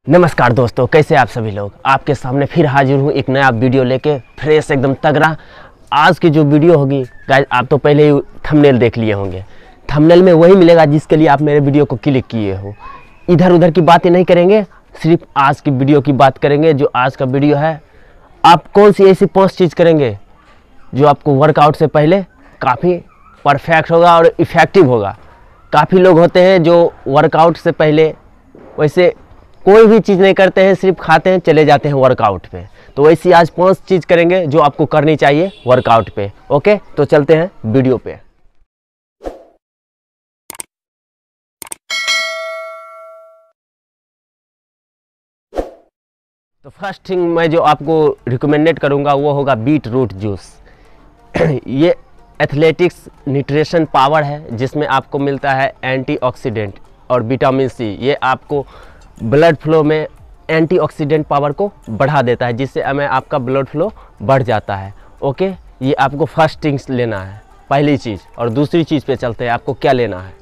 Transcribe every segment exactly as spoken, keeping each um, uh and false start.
नमस्कार दोस्तों, कैसे आप सभी लोग। आपके सामने फिर हाजिर हूँ एक नया वीडियो लेके, फ्रेश एकदम तगड़ा। आज की जो वीडियो होगी गाइस, आप तो पहले ही थंबनेल देख लिए होंगे। थंबनेल में वही मिलेगा जिसके लिए आप मेरे वीडियो को क्लिक किए हो। इधर उधर की बातें नहीं करेंगे, सिर्फ आज की वीडियो की बात करेंगे। जो आज का वीडियो है, आप कौन सी ऐसी पाँच चीज़ करेंगे जो आपको वर्कआउट से पहले काफ़ी परफेक्ट होगा और इफ़ेक्टिव होगा। काफ़ी लोग होते हैं जो वर्कआउट से पहले वैसे कोई भी चीज़ नहीं करते हैं, सिर्फ खाते हैं, चले जाते हैं वर्कआउट पे। तो वैसी आज पांच चीज़ करेंगे जो आपको करनी चाहिए वर्कआउट पे। ओके, तो चलते हैं वीडियो पे। तो फर्स्ट थिंग मैं जो आपको रिकमेंडेड करूंगा वो होगा बीट रूट जूस। ये एथलेटिक्स न्यूट्रिशन पावर है, जिसमें आपको मिलता है एंटीऑक्सीडेंट और विटामिन सी। ये आपको ब्लड फ्लो में एंटीऑक्सीडेंट पावर को बढ़ा देता है, जिससे हमें आपका ब्लड फ्लो बढ़ जाता है। ओके, ये आपको फर्स्ट थिंग्स लेना है, पहली चीज़। और दूसरी चीज़ पे चलते हैं, आपको क्या लेना है,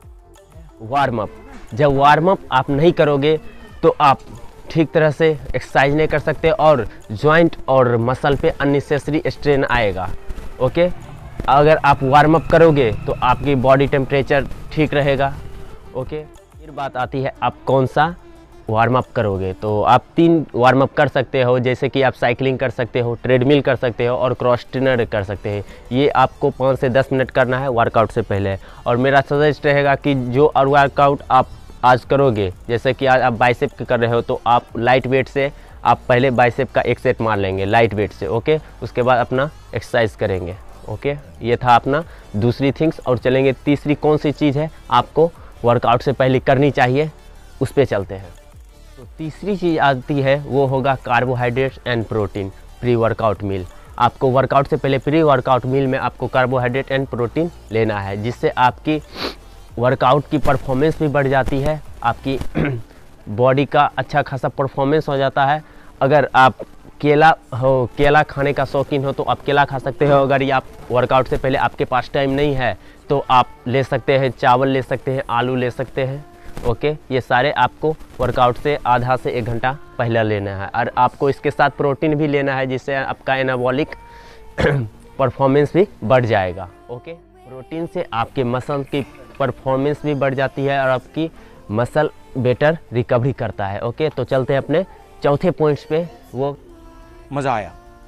वार्म अप। जब वार्म अप आप नहीं करोगे तो आप ठीक तरह से एक्सरसाइज नहीं कर सकते और जॉइंट और मसल पे अननेसेसरी स्ट्रेन आएगा। ओके, अगर आप वार्म अप करोगे तो आपकी बॉडी टेम्परेचर ठीक रहेगा। ओके, फिर बात आती है आप कौन सा वार्म अप करोगे। तो आप तीन वार्म अप कर सकते हो, जैसे कि आप साइकिलिंग कर सकते हो, ट्रेडमिल कर सकते हो और क्रॉस ट्रेनर कर सकते हैं। ये आपको पाँच से दस मिनट करना है वर्कआउट से पहले। और मेरा सजेस्ट रहेगा कि जो और वर्कआउट आप आज करोगे, जैसे कि आज आप बाइसेप कर रहे हो तो आप लाइट वेट से आप पहले बाइसेप का एक सेट मार लेंगे लाइट वेट से। ओके, उसके बाद अपना एक्सरसाइज करेंगे। ओके, ये था अपना दूसरी थिंग्स। और चलेंगे तीसरी कौन सी चीज़ है आपको वर्कआउट से पहले करनी चाहिए, उस पर चलते हैं। तो तीसरी चीज़ आती है वो होगा carbohydrates and protein pre workout meal. आपको वर्कआउट से पहले प्री वर्कआउट मील में आपको कार्बोहाइड्रेट एंड प्रोटीन लेना है, जिससे आपकी वर्कआउट की परफॉर्मेंस भी बढ़ जाती है, आपकी बॉडी का अच्छा खासा परफॉर्मेंस हो जाता है। अगर आप केला हो, केला खाने का शौकीन हो तो आप केला खा सकते हो। अगर ये आप वर्कआउट से पहले आपके पास टाइम नहीं है तो आप ले सकते हैं चावल ले सकते हैं, आलू ले सकते हैं। ओके, ये सारे आपको वर्कआउट से आधा से एक घंटा पहले लेना है। और आपको इसके साथ प्रोटीन भी लेना है, जिससे आपका एनाबॉलिक परफॉर्मेंस भी बढ़ जाएगा। ओके, प्रोटीन से आपके मसल की परफॉर्मेंस भी बढ़ जाती है और आपकी मसल बेटर रिकवरी करता है। ओके, तो चलते हैं अपने चौथे पॉइंट्स पे। वो मज़ा आया,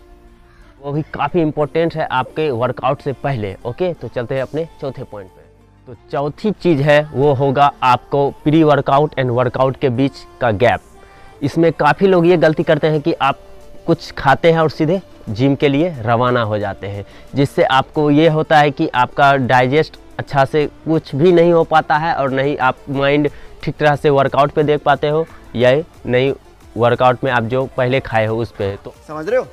वो भी काफ़ी इम्पोर्टेंट है आपके वर्कआउट से पहले। ओके, तो चलते हैं अपने चौथे पॉइंट पे। तो चौथी चीज़ है वो होगा आपको प्री वर्कआउट एंड वर्कआउट के बीच का गैप। इसमें काफ़ी लोग ये गलती करते हैं कि आप कुछ खाते हैं और सीधे जिम के लिए रवाना हो जाते हैं, जिससे आपको ये होता है कि आपका डाइजेस्ट अच्छा से कुछ भी नहीं हो पाता है और नहीं आप माइंड ठीक तरह से वर्कआउट पे देख पाते हो, या नहीं वर्कआउट में आप जो पहले खाए हो उस पर। तो समझ रहे हो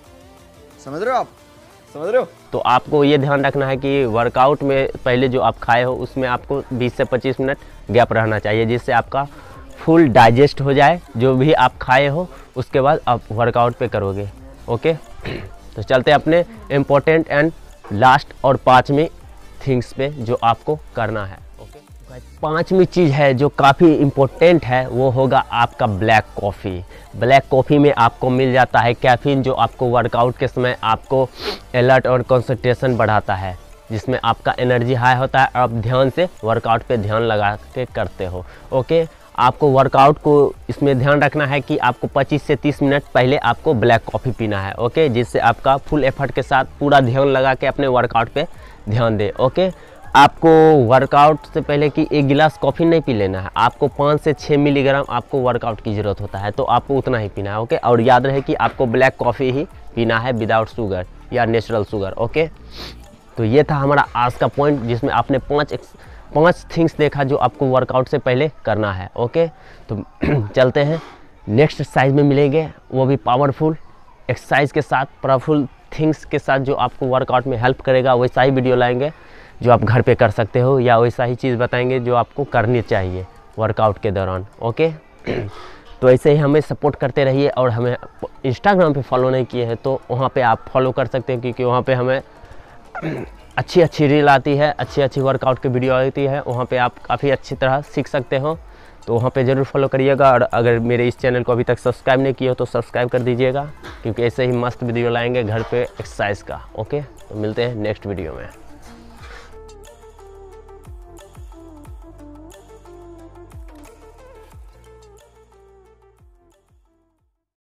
समझ रहे हो आप समझ रहे हो तो आपको ये ध्यान रखना है कि वर्कआउट में पहले जो आप खाए हो उसमें आपको बीस से पच्चीस मिनट गैप रहना चाहिए, जिससे आपका फुल डाइजेस्ट हो जाए जो भी आप खाए हो, उसके बाद आप वर्कआउट पे करोगे। ओके, तो चलते हैं अपने इम्पोर्टेंट एंड लास्ट और पाँचवीं थिंग्स पे जो आपको करना है। ओके, पाँचवीं चीज़ है जो काफ़ी इम्पोर्टेंट है वो होगा आपका ब्लैक कॉफ़ी। ब्लैक कॉफ़ी में आपको मिल जाता है कैफीन, जो आपको वर्कआउट के समय आपको अलर्ट और कंसंट्रेशन बढ़ाता है, जिसमें आपका एनर्जी हाई होता है। आप ध्यान से वर्कआउट पे ध्यान लगा के करते हो। ओके, आपको वर्कआउट को इसमें ध्यान रखना है कि आपको पच्चीस से तीस मिनट पहले आपको ब्लैक कॉफ़ी पीना है। ओके, जिससे आपका फुल एफर्ट के साथ पूरा ध्यान लगा के अपने वर्कआउट पे ध्यान दे। ओके, आपको वर्कआउट से पहले कि एक गिलास कॉफ़ी नहीं पी लेना है, आपको पाँच से छः मिलीग्राम आपको वर्कआउट की ज़रूरत होता है, तो आपको उतना ही पीना है। ओके, और याद रहे कि आपको ब्लैक कॉफ़ी ही पीना है विदाउट शुगर या नेचुरल शुगर। ओके, तो ये था हमारा आज का पॉइंट, जिसमें आपने पाँच पाँच थिंग्स देखा जो आपको वर्कआउट से पहले करना है। ओके, तो चलते हैं नेक्स्ट एक्सरसाइज में मिलेंगे, वो भी पावरफुल एक्सरसाइज के साथ, पावरफुल थिंग्स के साथ जो आपको वर्कआउट में हेल्प करेगा। वैसा ही वीडियो लाएंगे जो आप घर पे कर सकते हो, या वैसा ही चीज़ बताएंगे जो आपको करनी चाहिए वर्कआउट के दौरान। ओके, तो ऐसे ही हमें सपोर्ट करते रहिए। और हमें इंस्टाग्राम पे फॉलो नहीं किए हैं तो वहाँ पे आप फॉलो कर सकते हैं, क्योंकि वहाँ पे हमें अच्छी अच्छी रील आती है, अच्छी अच्छी वर्कआउट की वीडियो आती है, वहाँ पे आप काफ़ी अच्छी तरह सीख सकते हो। तो वहाँ पे ज़रूर फॉलो करिएगा। और अगर मेरे इस चैनल को अभी तक सब्सक्राइब नहीं किया हो तो सब्सक्राइब कर दीजिएगा, क्योंकि ऐसे ही मस्त वीडियो लाएंगे घर पे एक्सरसाइज का। ओके, तो मिलते हैं नेक्स्ट वीडियो में।